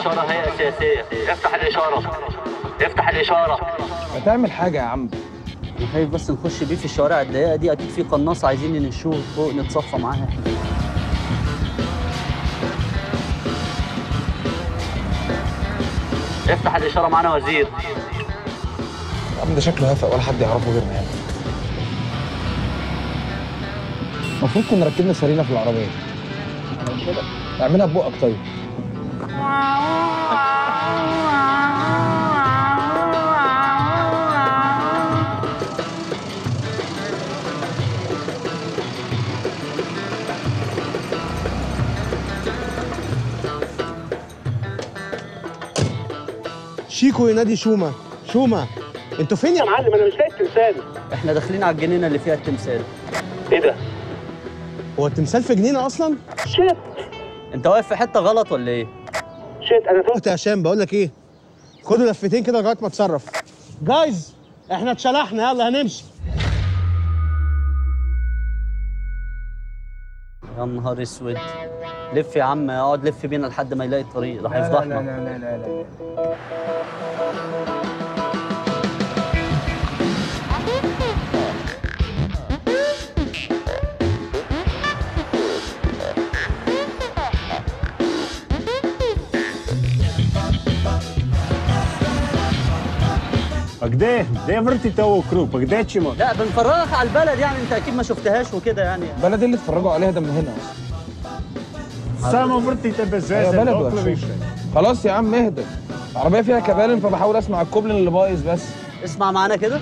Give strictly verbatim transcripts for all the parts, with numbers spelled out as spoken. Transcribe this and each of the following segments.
الإشارة هيئة سياسية. افتح الإشارة. افتح الإشارة. ما تعمل حاجة يا عم. أنا خايف بس نخش بيه في الشوارع الضيقة دي، أكيد في قناصة عايزين ننشوه فوق نتصفى معاها احنا. افتح الإشارة معانا وزير. يا عم ده شكله هفق ولا حد يعرفه غيرنا يعني. المفروض كنا ركبنا سرينا في العربية. اعملها ببقك طيب. شيكو ينادي شومة. شومة انتوا فين يا معلم؟ انا مش لاقي التمثال. احنا داخلين على الجنينة اللي فيها التمثال. ايه ده؟ هو التمثال في جنينة اصلا؟ شيت. انت واقف في حتة غلط ولا ايه؟ شيت انا تهت يا هشام. بقول لك ايه، خدوا لفتين كده لغايه ما اتصرف. جايز احنا اتشلحنا، يلا هنمشي. يا نهار اسود. لف يا عم، اقعد لف بينا لحد ما يلاقي الطريق، راح يفضحنا. لا لا لا لا لا. Где? Где въртите ovo krug? Где ćemo? لا بنفرجك على البلد يعني، انت اكيد ما شفتهاش وكده يعني. البلد اللي اتفرجوا عليها ده من هنا اصلا. Samo vrtite bez هي veze, بلد dokle وحشة. više. خلاص يا عم اهدى. العربية فيها كبالن فبحاول اسمع الكوبلن اللي بايظ بس. اسمع معانا كده.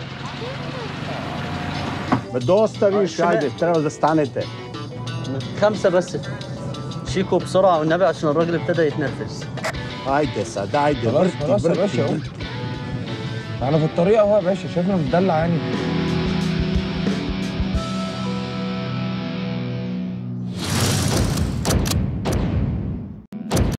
Dosta više, ajde, treba da stanete. خمسة بس. شيكو بسرعة والنبي عشان الراجل ابتدى يتنرفز. Ajde sad, ajde, خلاص vrti, خلاص يا vrti, باشا اهو. vrti. انا في الطريق اهو يا باشا، شايفنا بندلع يعني.